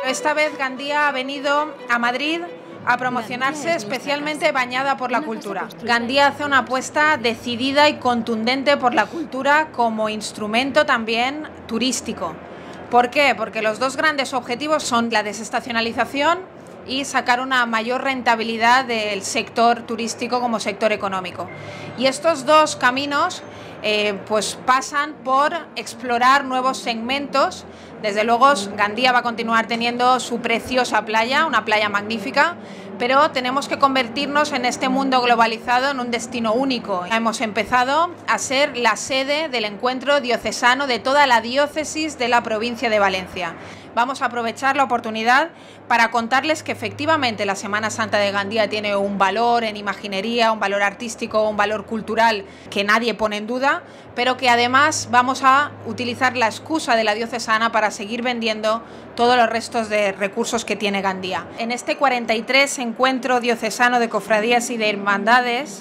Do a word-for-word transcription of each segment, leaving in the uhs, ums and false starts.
Esta vez Gandía ha venido a Madrid a promocionarse especialmente bañada por la cultura. Gandía hace una apuesta decidida y contundente por la cultura como instrumento también turístico. ¿Por qué? Porque los dos grandes objetivos son la desestacionalización y sacar una mayor rentabilidad del sector turístico como sector económico. Y estos dos caminos eh, pues pasan por explorar nuevos segmentos. Desde luego Gandía va a continuar teniendo su preciosa playa, una playa magnífica, pero tenemos que convertirnos en este mundo globalizado en un destino único. Hemos empezado a ser la sede del encuentro diocesano de toda la diócesis de la provincia de Valencia. Vamos a aprovechar la oportunidad para contarles que efectivamente la Semana Santa de Gandía tiene un valor en imaginería, un valor artístico, un valor cultural que nadie pone en duda, pero que además vamos a utilizar la excusa de la diocesana para seguir vendiendo todos los restos de recursos que tiene Gandía. En este cuarenta y tres encuentro diocesano de cofradías y de hermandades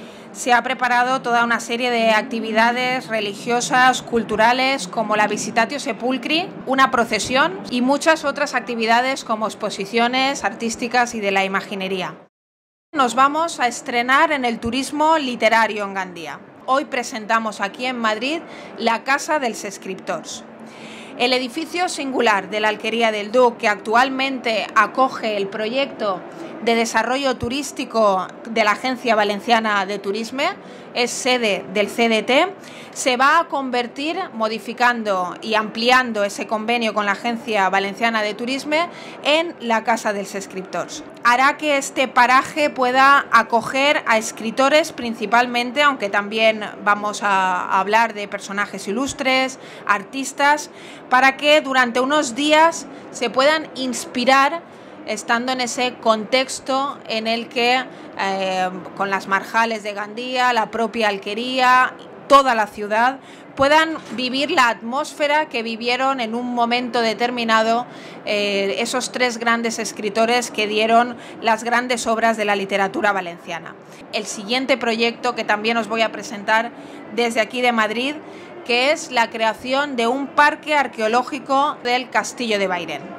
se ha preparado toda una serie de actividades religiosas, culturales, como la Visitatio Sepulcri, una procesión y muchas otras actividades como exposiciones artísticas y de la imaginería. Nos vamos a estrenar en el turismo literario en Gandía. Hoy presentamos aquí en Madrid la Casa dels Escriptors. El edificio singular de la Alquería del Duc, que actualmente acoge el proyecto de desarrollo turístico de la Agencia Valenciana de Turisme, es sede del C D T, se va a convertir, modificando y ampliando ese convenio con la Agencia Valenciana de Turisme, en la Casa dels Escriptors. Hará que este paraje pueda acoger a escritores principalmente, aunque también vamos a hablar de personajes ilustres, artistas, para que durante unos días se puedan inspirar estando en ese contexto en el que eh, con las marjales de Gandía, la propia alquería, toda la ciudad, puedan vivir la atmósfera que vivieron en un momento determinado eh, esos tres grandes escritores que dieron las grandes obras de la literatura valenciana. El siguiente proyecto que también os voy a presentar desde aquí de Madrid, que es la creación de un parque arqueológico del Castillo de Bairén.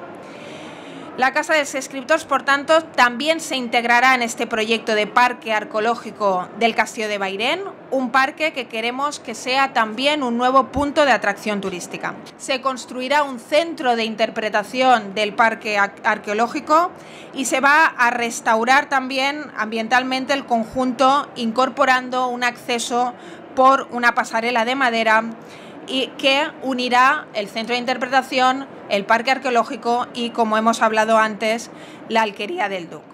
La Casa dels Escriptors, por tanto, también se integrará en este proyecto de parque arqueológico del Castillo de Bairén, un parque que queremos que sea también un nuevo punto de atracción turística. Se construirá un centro de interpretación del parque arqueológico y se va a restaurar también ambientalmente el conjunto, incorporando un acceso por una pasarela de madera y que unirá el centro de interpretación, el parque arqueológico y, como hemos hablado antes, la Alquería del Duc.